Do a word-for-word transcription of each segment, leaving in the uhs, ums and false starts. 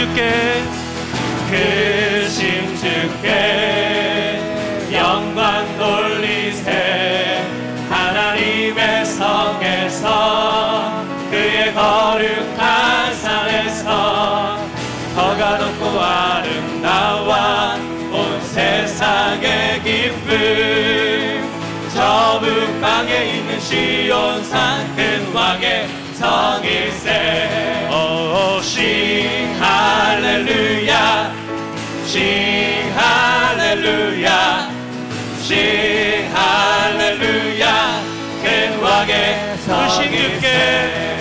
주께 크신 주께 영광 돌리세. 하나님의 성에서 그의 거룩한 산에서 터가 높고 아름다워 온 세상의 기쁨. 저 북방에 있는 시온산 큰 왕의 성일세. 오 싱 할렐루야 싱 할렐루야 싱 할렐루야 큰 왕의 성일세.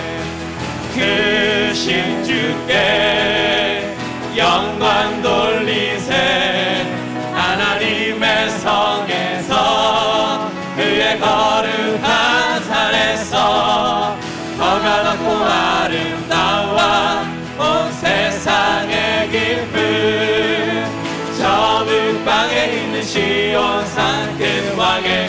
크신 주께 영광 돌리세. 하나님의 성에서 그의 거룩한 산에서 터가 높고 아름다워 온 세상의 기쁨. 저 북방에 있는 시온산 큰 왕의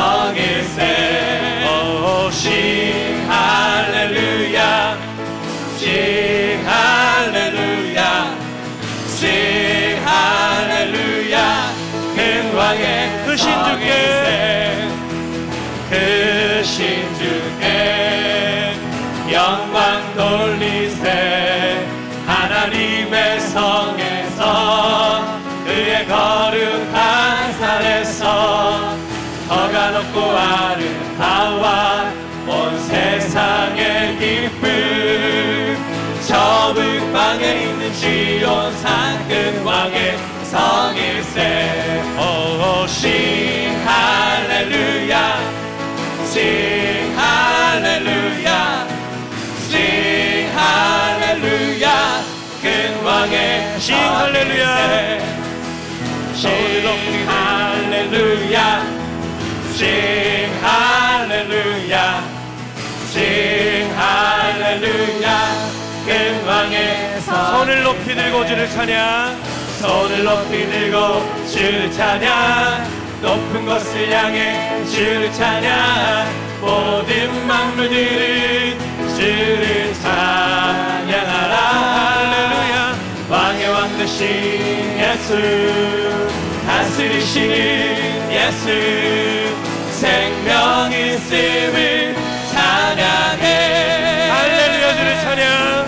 성일세. 오 싱 할렐루야 싱 할렐루야 싱 할렐루야 큰 왕의 크신 주께 크신 주께 영광 돌리세. 하나님의 성에서 그의 거룩한 산에서 터가 높고 아름다워 온 세상의 기쁨. 저 북방에 있는 시온산 큰 왕의 성일세. 오 싱 할렐루야 싱 할렐루야 싱 할렐루야 큰 왕의 싱 할렐루야 싱 할렐루야 싱 할렐루야 싱 할렐루야 큰 왕의 성. 손을 높이 들고 주를 찬양. 손을 높이 들고 주를 찬양. 높은 곳을 향해 주를 찬양. 모든 만물들은 주를 찬양하라. 할렐루야 왕의 왕 되신 예수 다스리시는 예수 생명 있음을 찬양해. 할렐루야 주를 찬양.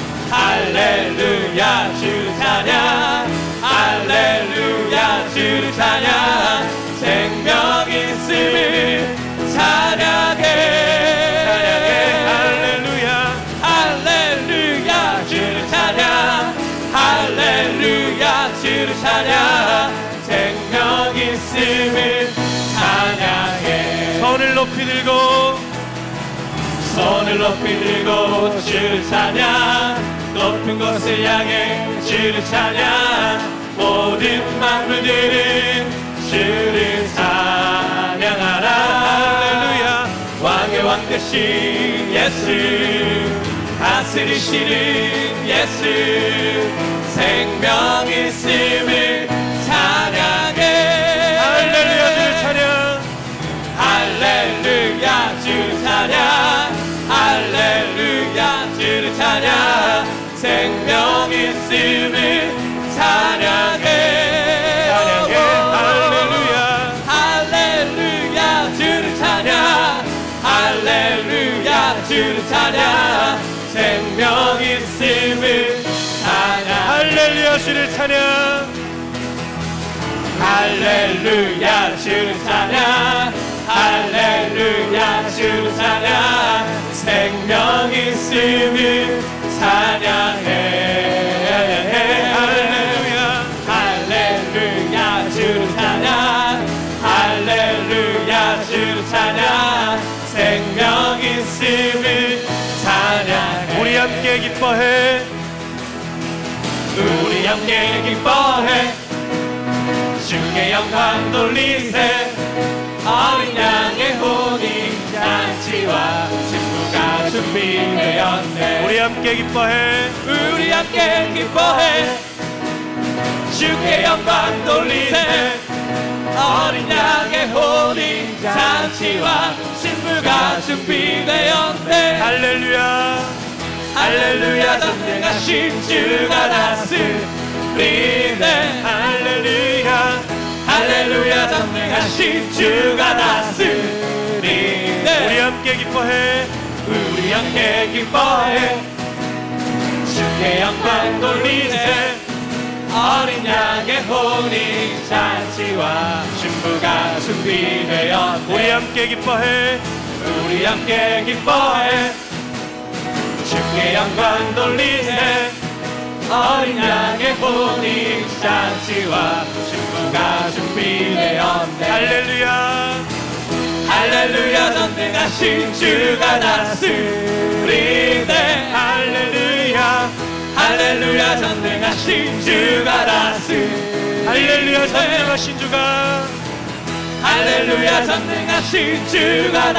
할렐루야 주를 찬양. 할렐루야 주를 찬양. 생명 있음을 찬양해. 찬양해. 할렐루야 할렐루야 주를 찬양. 할렐루야 주를 찬양. 생명 있음을 찬양해. 손을 높이 들고 손을 높이 들고 주를 찬양. 높은 곳을 향해 주를 찬양. 모든 만물들은 주를 찬양하라. 할렐루야 왕의 왕 되신 예수 다스리시는 예수 생명 있음을 찬양해. 할렐루야 주를 찬양. 할렐루야 주를 찬양. 할렐루야 주를 찬양. 생명 있음을 찬양해. 찬양해. 할렐루야 할렐루야 주를 찬양. 할렐루야 주를 찬양. 생명 있음을 찬양. 할렐루야 주를 찬양. 할렐루야 주를 찬양. 할렐루야 주를 찬양. 생명 있음을 찬양해. 할렐루야 할렐루야 주를 찬양. 할렐루야 주를 찬양. 생명 있음을 찬양해. 우리 함께 기뻐해. 우리 함께 기뻐해. 주께 영광 돌리세. 어린 양의 혼인 잔치와 신부가 준비되었네. 우리 함께 기뻐해. 우리 함께 기뻐해. 주께 영광 돌리세. 어린 양의 혼인 잔치와 신부가 준비되었네. 할렐루야 할렐루야 전능하신 주가 다스리네 할렐루야 할렐루야 전능하신 주가 다스리네 우리 함께 기뻐해 우리 함께 기뻐해 주께 영광 돌리세 어린 양의 혼인 잔치와 신부가 준비되었네 우리 함께 기뻐해 우리 함께 기뻐해 주께 영광 돌리세 어린 양의 혼인 잔치와 신부가 준비되었네 할렐루야 할렐루야 전능하신 주가 다스리네 할렐루야 할렐루야 전능하신 주가 다스리네 할렐루야 전능하신 주가 할렐루야 전능하신 주가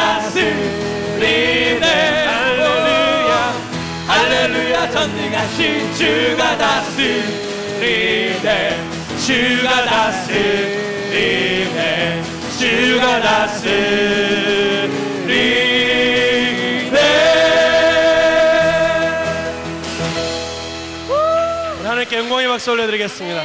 다스리네 할렐루야 할렐루야 전능하신 주가 다스리네 주가 다스리네 주가 다스리네 우리 하나님께 영광의 박수 올려드리겠습니다.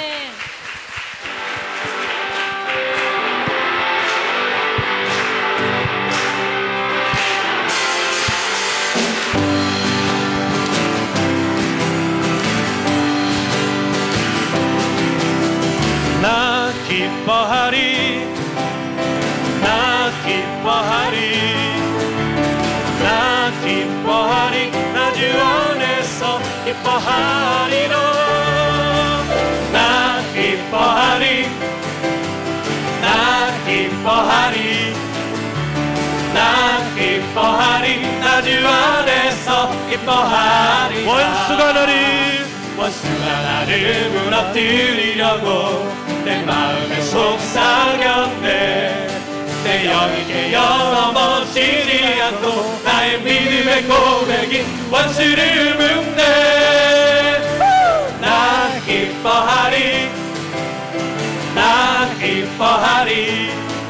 나 기뻐하리 나 기뻐하리 나 기뻐하리 나 주 안에서 기뻐하리로 나 기뻐하리 나 기뻐하리 나 기뻐하리 나 주 안에서 기뻐하리 원수가 나를 원수가 나를 무너뜨리려고 내 마음에 속삭였네 내 영이 깨어 넘어지지 않고 나의 믿음의 고백이 원수를 묶네 나 기뻐하리 나 기뻐하리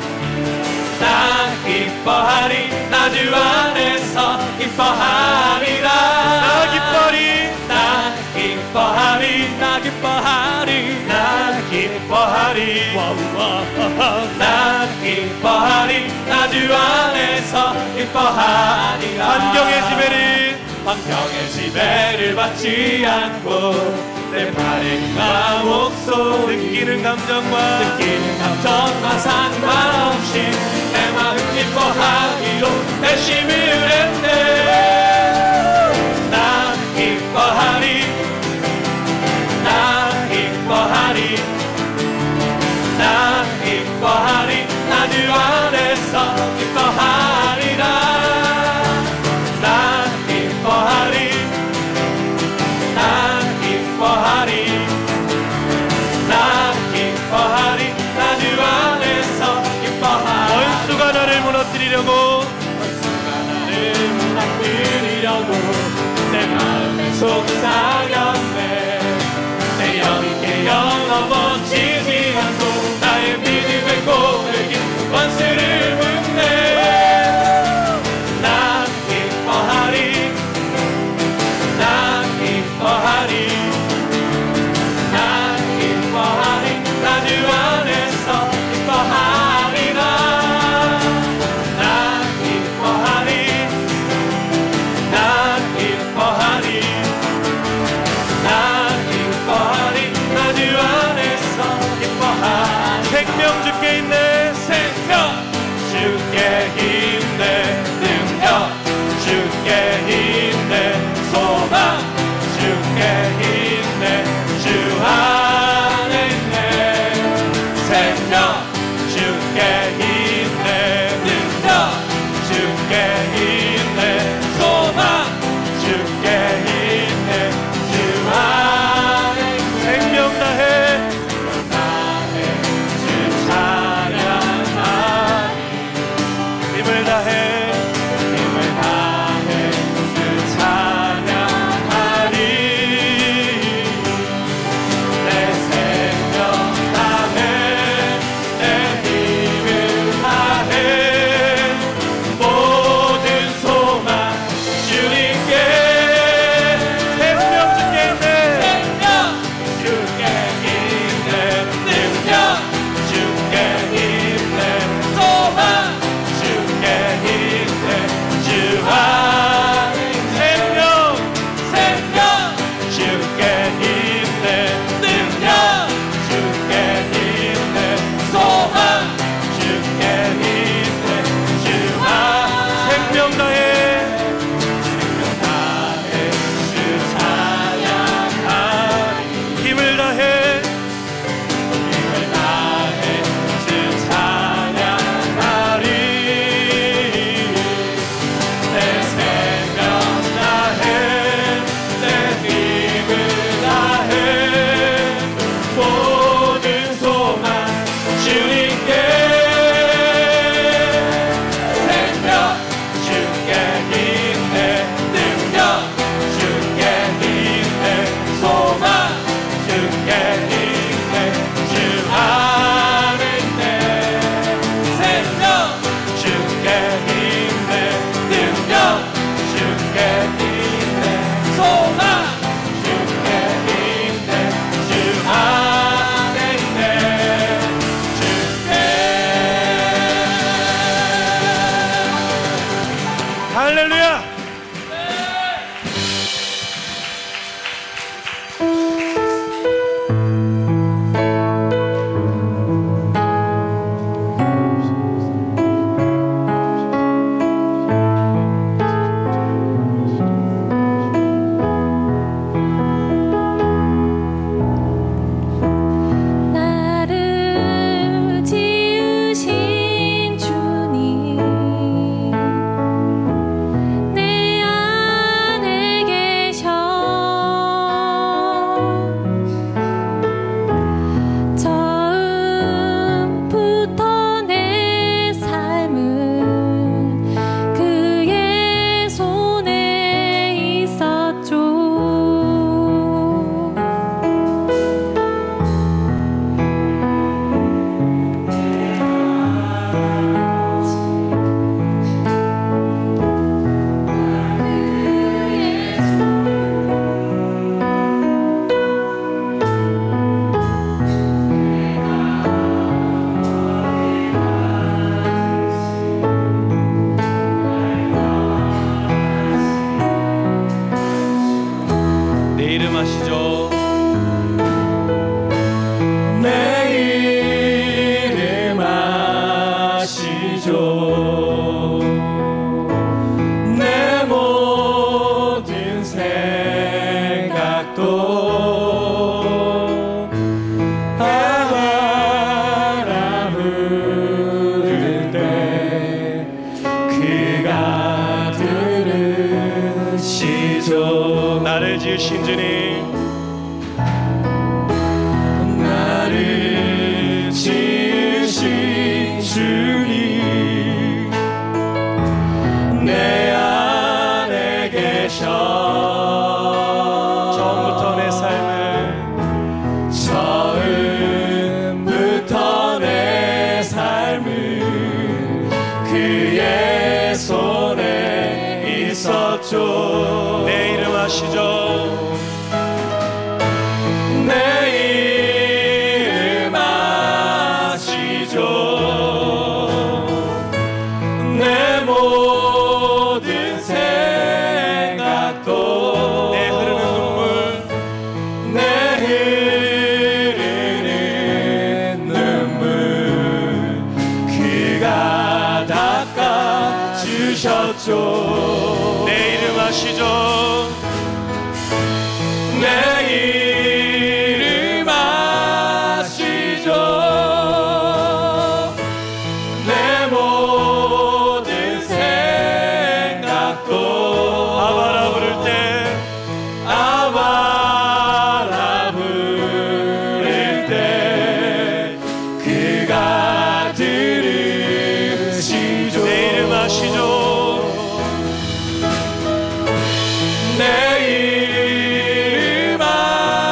나 기뻐하리 나 주 안에서 기뻐하리라 나 기뻐하리 나 기뻐하리 나 기뻐하리 나 기뻐하리 나 기뻐하리 나 주 안에서 기뻐하리라 환경의 지배를 환경의 지배를 받지 않고 내 발에 나 목소 느끼는 감정과 느끼는 감정과 상관없이 내 마음 기뻐하기로 결심을 했네 나 기뻐하리 나 기뻐하리 나 기뻐하리 나 주 안에서 기뻐하리라 나 기뻐하리 나 기뻐하리 나 기뻐하리 나 주 안에서 기뻐하리 원수가 나를 무너뜨리려고 원수가 나를 무너뜨리려고 내 마음에 속삭였네 내 영이 깨어 넘어지지 않고 나의 믿음의 고백이 원수를 묶네 나 기뻐하리 나 기뻐하리 나 기뻐하리 나 주 안에서 기뻐하리라 나 기뻐하리 나 기뻐하리 나 기뻐하리 나 주 안에서 기뻐하리 생명 주께 있네 생명 주께 있네 능력 주께 있네 소망 주께 있네 주 안에 있네 생명 주께 있네 능력 주께 있네 소망 주께 있네 주 안에 있네 생명 다해 생명 다해 주 찬양하리 힘을 다해 힘을 다해 주 찬양하리 내 생명 다해 내 힘을 다해 모든 다해 힘을 다해 힘을 다해 주 찬양하리 내 생명 다해 내 힘을 다해 모든 소망 주님께 생명 주께 힘내 능력 주께 힘내 소망 주께 힘내 주 안에 있네 생명 주께 힘내 능력 주께 힘내 소망 주께 힘내 주 안에 있네 주께 할렐루야. 나를 지으신 주님 내 안에 계셔 처음부터 내 삶은 그의 손에 있었죠. 내 이름 아시죠? 내 이름 아시죠? 내 모든 생각도 아바라 부를 때 그가 들으시죠. 나를 지으신 주님 나를 지으신 주님 내 안에 계셔 처음부터 내 삶을 처음부터 내 삶을 그의 손에 있었죠. 내 이름 아시죠? 내 이름 아시죠? 내 모든 생각도 내 흐르는 눈물 내 흐르는 눈물 그가 닦아주셨죠. 내 이름 아시죠? 내 이름 아시죠? 내 모든 생각도 아바라 부를 때 아바라 부를 때 그가 들으시죠. 내 이름 아시죠? 내 이름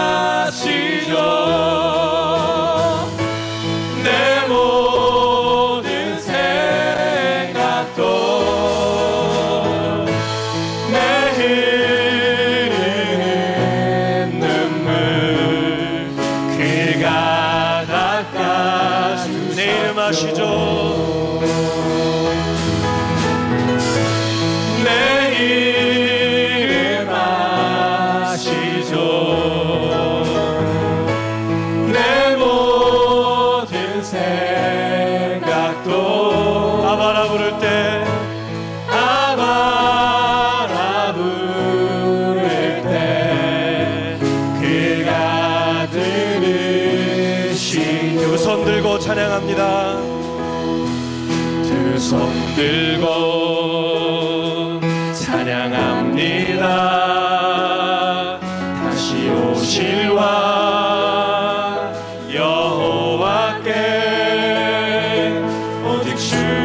들고 찬양합니다. 다시 오실 왕 여호와께 오직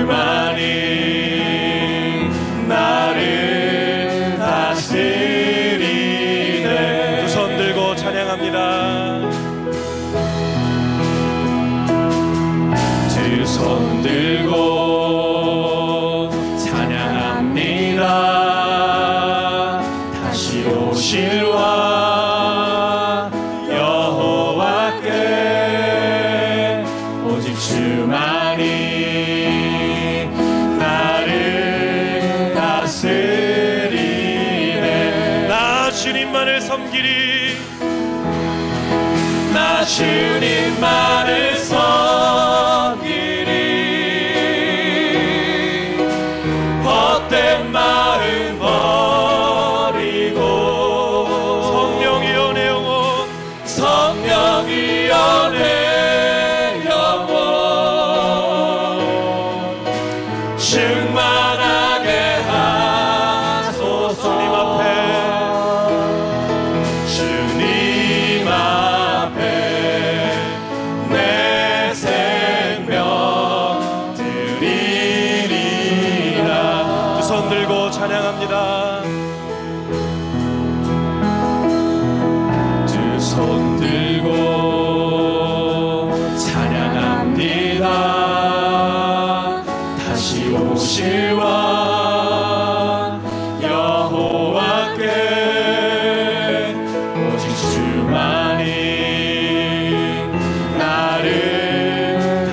주만이 나를 다스리네. 두 손 들고 찬양합니다. 두 손 들고 찬양합니다. 다시 오실 왕 여호와께 오직 주만이 나를 다스리네. 나 주님만을 섬기리. 나 주님만을 섬기리. 헛된 마음 버리고 성령이여 내 영혼 성령이여 내 영혼 충만하게 하소서. 주님 앞에 주님 앞에 내 생명 드리리라. 두 손 들고 찬양합니다. 두 손 들고 찬양합니다. 다시 오실 왕 여호와께 오직 주만이 나를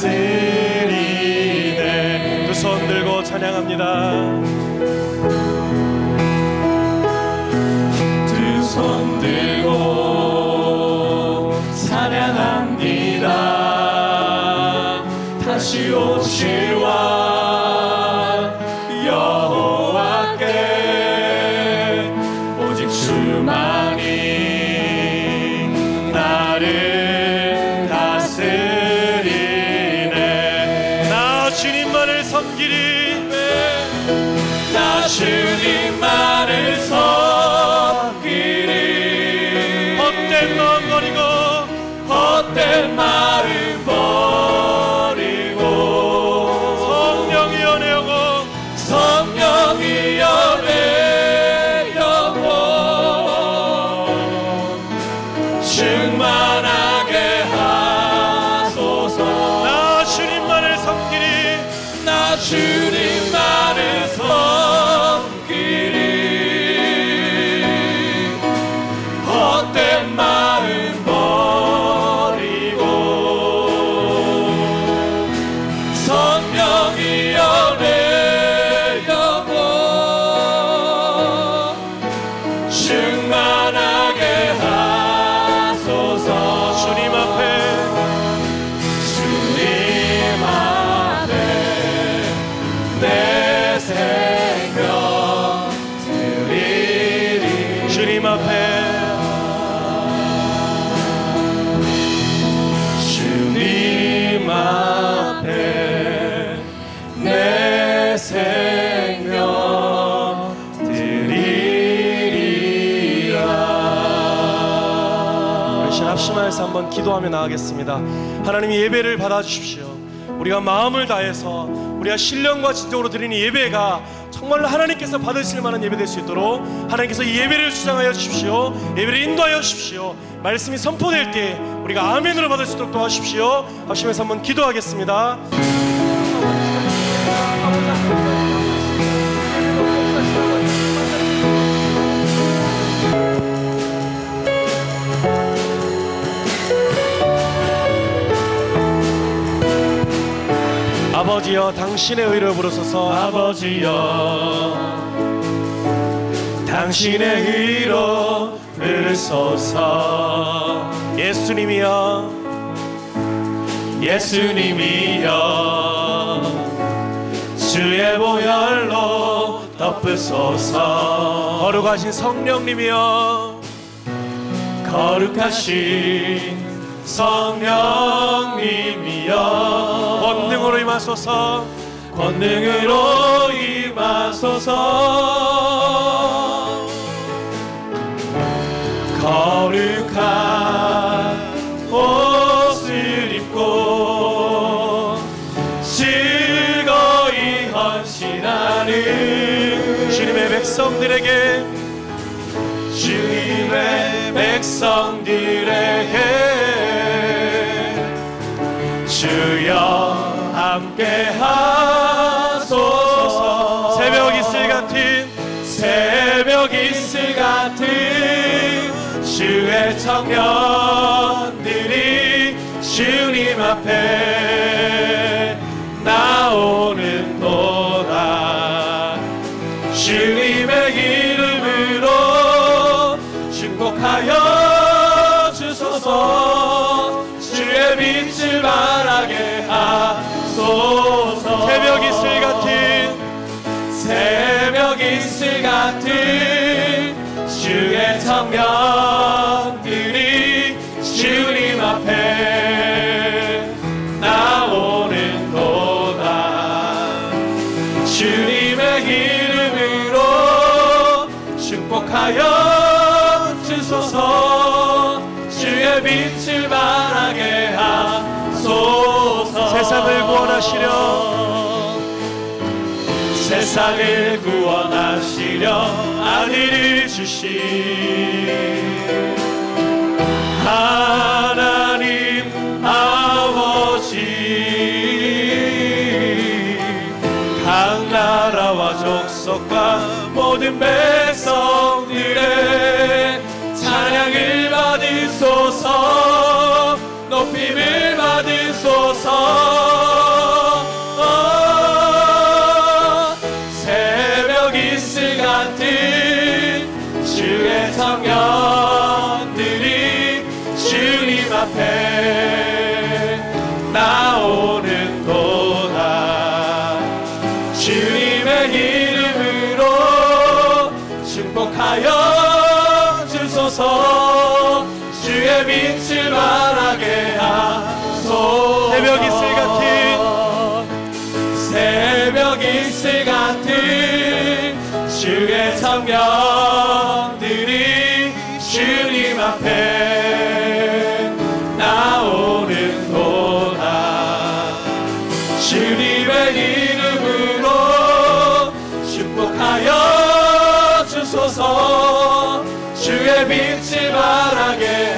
다스리네. 두 손 들고 찬양합니다. 두 손 들고 찬양합니다. 다시 오실 왕 여호와께 오직 주만이 나를 다스리네. 나 주님만을 섬기리. 나 주님만을 섬기리. 헛된 마음 버리고 헛된 마음 버리고 성령이여 내 영혼 성령이여 내 영혼 충만하게 하소서. 나 주님만을 섬기리. 나 주님만을 섬기리. 헛된 마음 버리고 성령이여 내 영혼 충만하게 하소서. 주님 앞에 주님 앞에 내 생명 드리리. 주님 앞에 주님 앞에 내 생명 드리리라. 우리 신 합심하여서 한번 기도하며 나가겠습니다. 하나님 예배를 받아주십시오. 우리가 마음을 다해서 우리가 신령과 진정으로 드리는 예배가 정말로 하나님께서 받으실 만한 예배 될 수 있도록 하나님께서 이 예배를 주장하여 주십시오. 예배를 인도하여 주십시오. 말씀이 선포될 때 우리가 아멘으로 받을 수 있도록 도와주십시오. 합심해서 한번 기도하겠습니다. 아버지여 당신의 의를 부르소서. 아버지여 당신의 의로 부르소서. 예수님이여 예수님이여 주의 보혈로 덮으소서. 거룩하신 성령님이여 거룩하신 성령님이여 권능으로 임하소서. 권능으로 임하소서. 거룩한 옷을 입고 즐거이 헌신하는 주님의 백성들에게 주님의 백성들에게 주여 함께 하소서. 새벽 이슬 같은 새벽 이슬 같은 주의 청년들이 주님 앞에 나오는도다. 주님의 이름으로 축복하여 주소서. 주의 빛을 발하게 하소서. 새벽 이슬 같은 새벽 이슬 같은 주의 청년들이 주님 앞에 나오는도다. 주님의 이름으로 축복하여 주소서. 주의 빛을 발하게 하소서. 세상을 구원하시려 세상을 구원하시려 아들을 주신 하나님 아버지, 각 나라와 족속과 모든 백성들의 찬양을 받으소서. 높임을 받으소서. 주의 청년들이 주님 앞에 나오는도다. 주님의 이름으로 축복하여 주소서. 주의 빛을 발하게 하소서. 새벽 이슬 같은 새벽 이슬 같은 주의 청년들이 주님 앞에 나오는도다. 주님의 이름으로 축복하여 주소서. 주의 빛을 발하게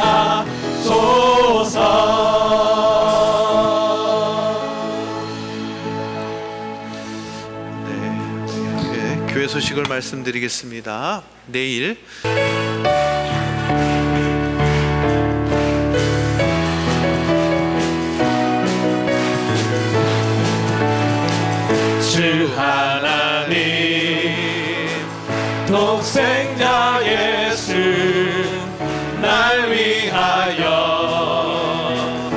하소서. 네, 교회 소식을 말씀드리겠습니다. 내일 주 하나님 독생자 예수 날 위하여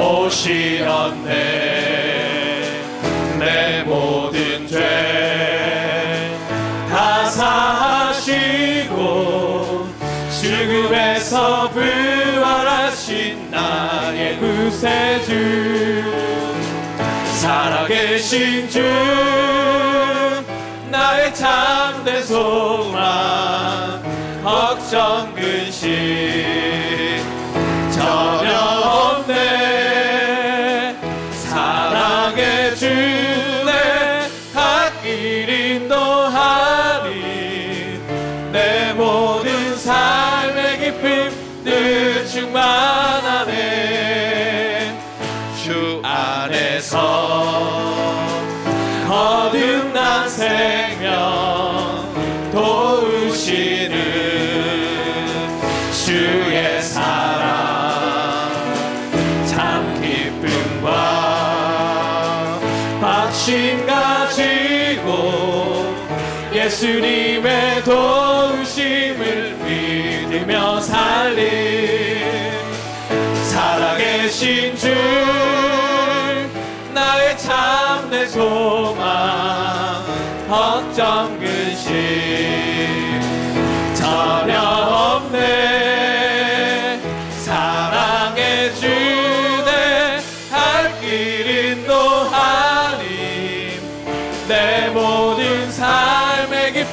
오시었네. 내 모든 죄 다 사하시고 죽음에서 부활하신 나의 구세주, 살아계신 주 나의 참된 소망, 걱정 근심 전혀 없네. 사랑의 주내 갓길 인도하리. 내 모든 삶의 기쁨 늘 충만하네. 주 안에서 거듭난 생명 도우시는 주의 사랑, 참 기쁨과 박심 가지고 예수님의 도우심을 믿으며 살림. 살아계신 주 나의 참된 소망, 걱정 근심 전혀 없네. 사랑의 주내 할 길 인도하림.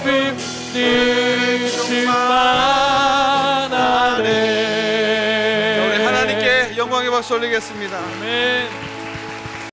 네 충만하네. 우리 하나님께 영광의 박수 올리겠습니다. 아멘.